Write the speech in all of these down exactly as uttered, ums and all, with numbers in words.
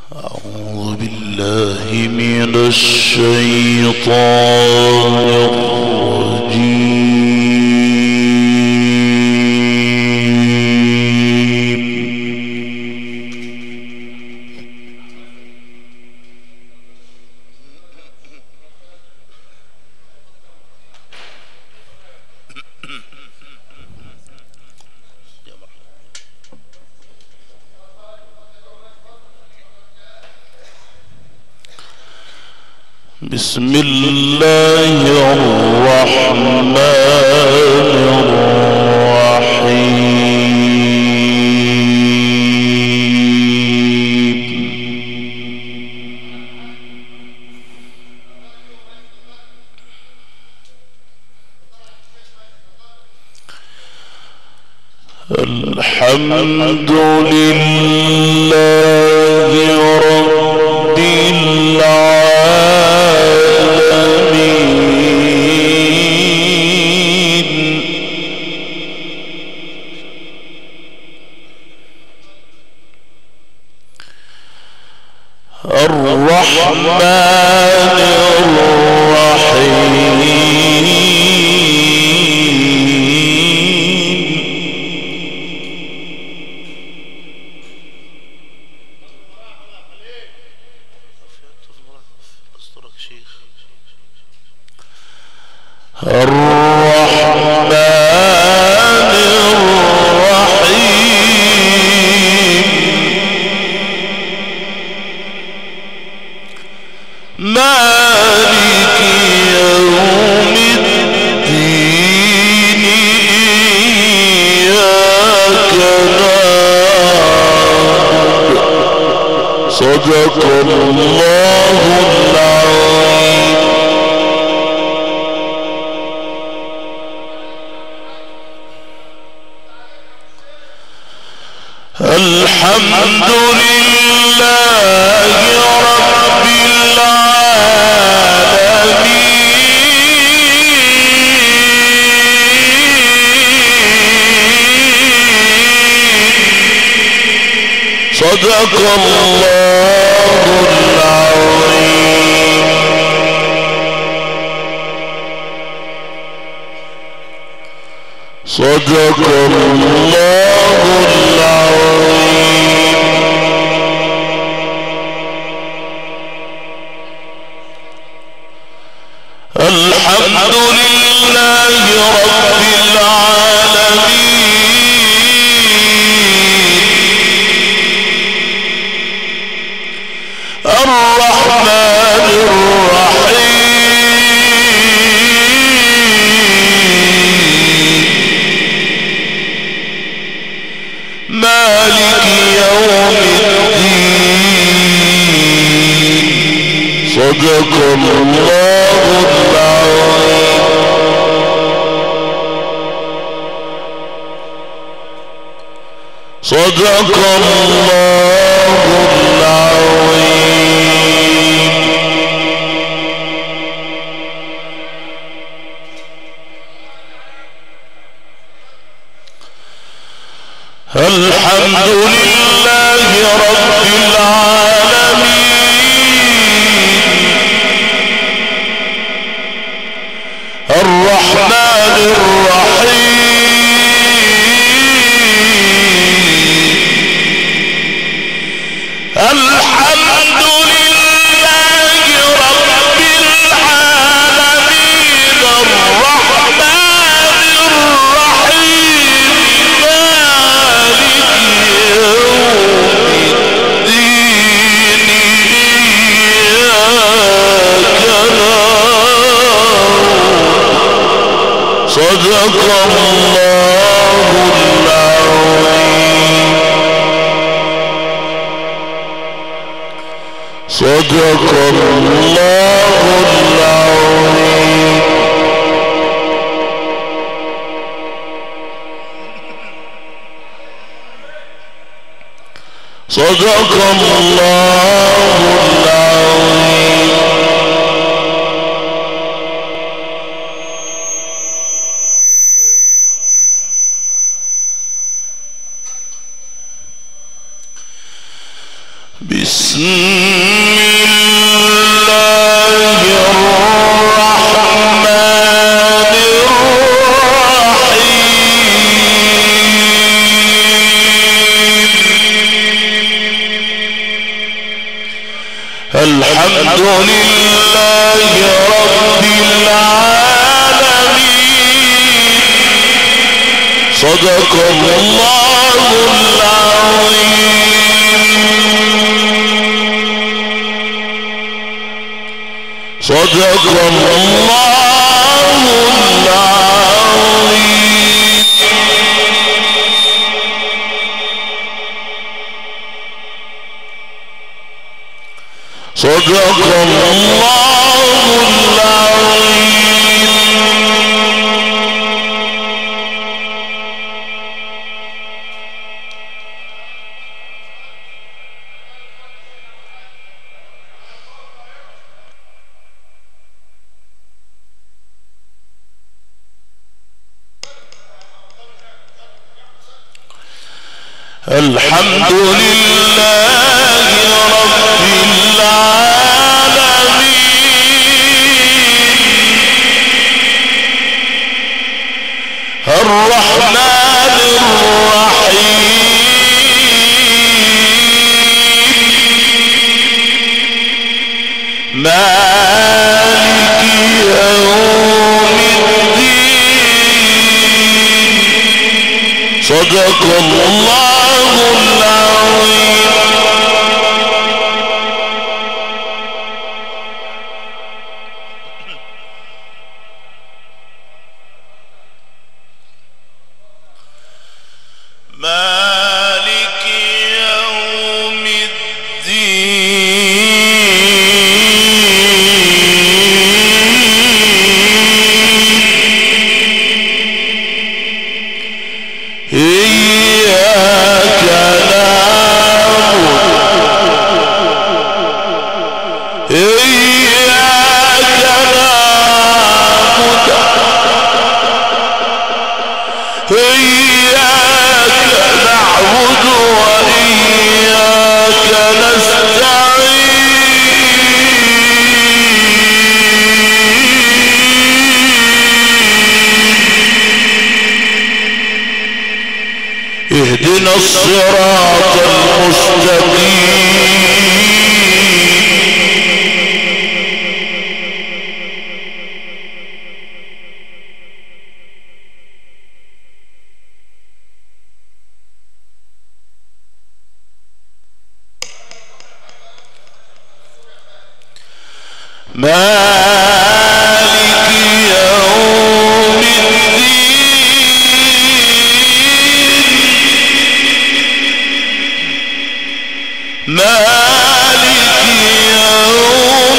أعوذ بالله من الشيطان الرجيم. بسم الله الرحمن الرحيم. الحمد لله رب العالمين. الرحمن الرحيم. الرحمن الرحيم. مالك يوم الدين. إياك نعبد. صدق الله العظيم. الحمد لله رب العالمين. صدق الله العظيم. صدق الله العظيم. الحمد لله رب العالمين. الرحمن الرحيم. مالك يوم الدين. صدق الله العظيم. صدق الله العظيم. الحمد لله رب العالمين. الرحمن الرحيم. الحمد لله رب العالمين. الرحمن الرحيم. مالك يوم الدين. إياك نعبد. صدق الله العظيم. صدق الله العظيم. صدق الله العظيم. بسم الله الرحمن الرحيم. الحمد لله رب العالمين. صدق الله العظيم. صدق الله العظيم. صدق الله العظيم. الحمد لله رب العالمين. الرحمن الرحيم. مالك يوم الدين. صدق الله العظيم. مالك يوم الدين. إياك نعبد إياك نعبد إياك نعبد وإياك نستعين. اهدنا الصراط المستقيم. مالك يوم الدين. مالك يوم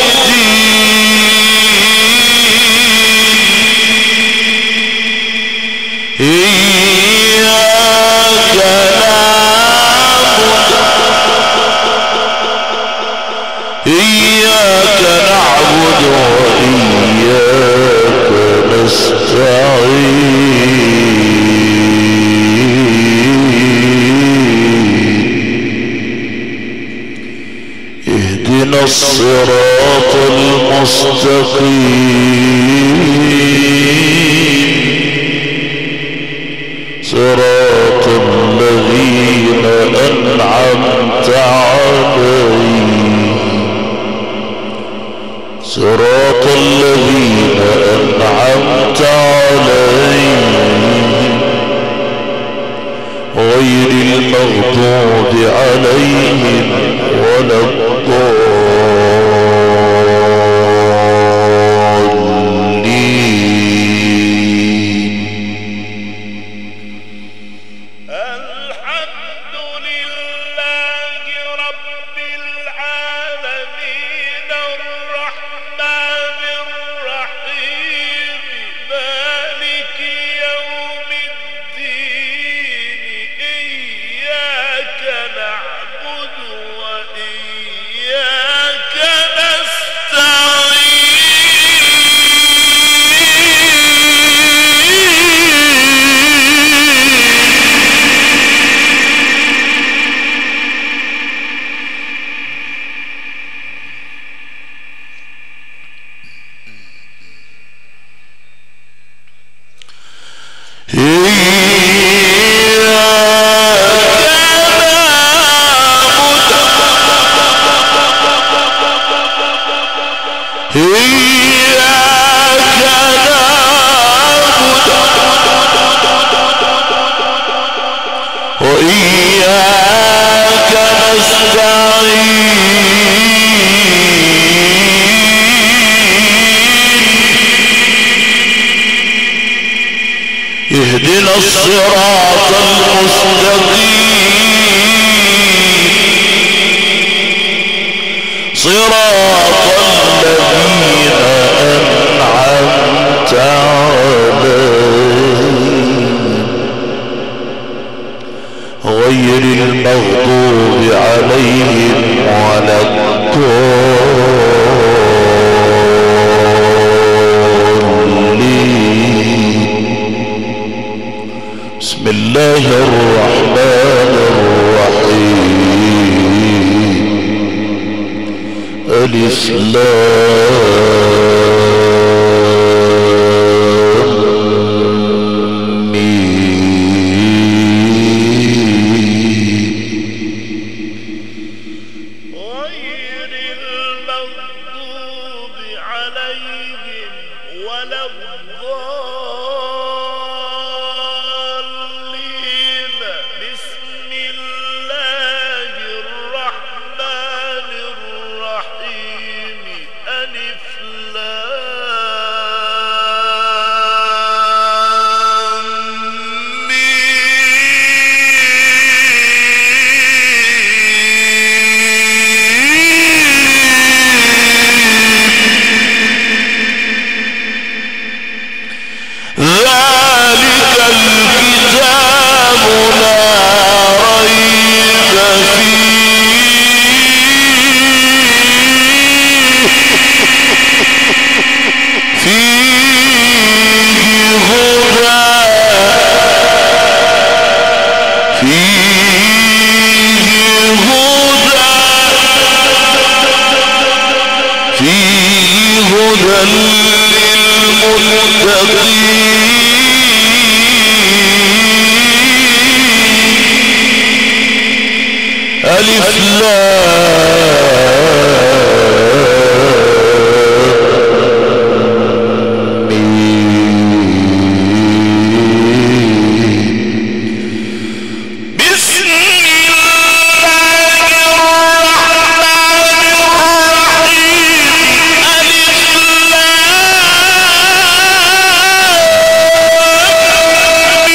الدين. إياك نعبد إياك نعبد وإياك نستعين. اهدنا الصراط المستقيم. صراط الذين أنعمت عليهم. صراط الذين أنعمت عليهم غير المغضوب عليهم ولا الضالين. الحمد لله رب العالمين. الرحمن الرحيم. مالك يوم الدين. إياك نعبد صراط الذين أنعمت عليهم غير المغضوب عليهم ولا الضالين. بسم الله الرحمن الرحيم. ألف لام ميم. غير المغضوب عليهم ولا الضالين. بسم الله الرحمن الرحيم. ألف لام ميم. ذلك الكتاب لا ريب فيه فيه هدى فيه هدى فيه هدى للمتقين. ألف لام ميم. بسم الله الرحمن الرحيم. ألف لام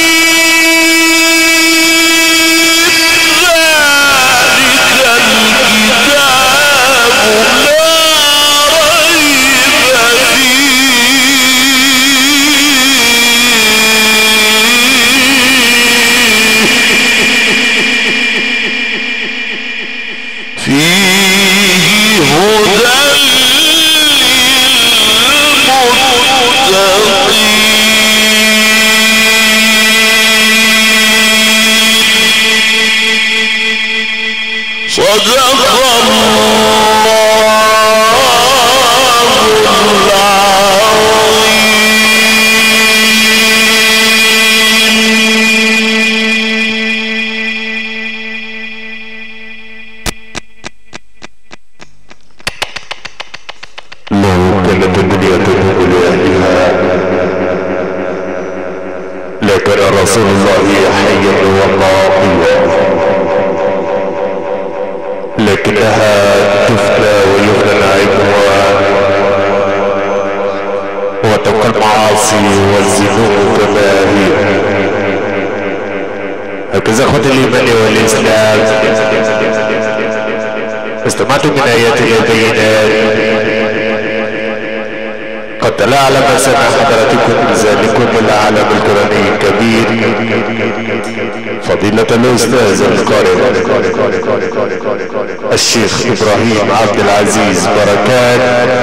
فيه هدى للمتقين. صدق الله لكن رسول الله حي وباقي، لكنها تفنى ويفنى نعيمها، وتبقى المعاصي والذنوب كما هي. هكذا اخوة الايمان والاسلام، استمعتم من ايات البينات. قد تلا على ما سمع حضراتكم ذلكم العالم القرآني الكبير فضيلة الأستاذ القارئ الشيخ إبراهيم عبد العزيز بركات،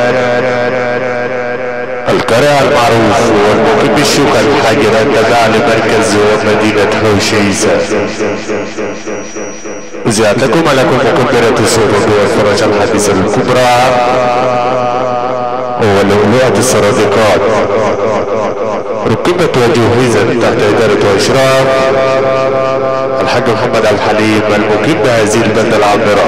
القارئ المعروف والمقيم بالشوكة الحاجرة تبع لمركز ومدينة حوشيسة. أذيعت لكم لكم مكبرة السرور والفرج الحديثة الكبرى ولؤلؤة السرادقات، ركبت وجهزت تحت إدارة وإشراف الحاج محمد الحليم المقيم بهذه البلدة العامرة.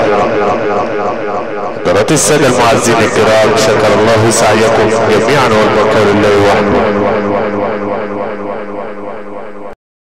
حضرات السادة المعزين الكرام، شكر الله سعيكم جميعا والبقاء لله وحده.